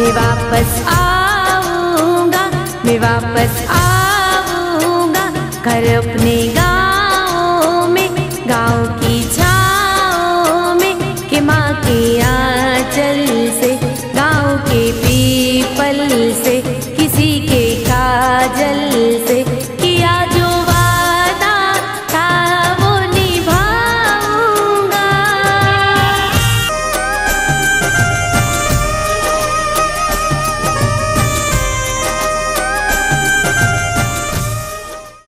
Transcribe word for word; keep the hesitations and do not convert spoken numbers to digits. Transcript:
मैं वापस आऊंगा, मैं वापस आऊंगा घर अपने गाँव में, गाँव की छाँव में, कि माँ के आंचल से, गाँव के पीपल से, किसी के काजल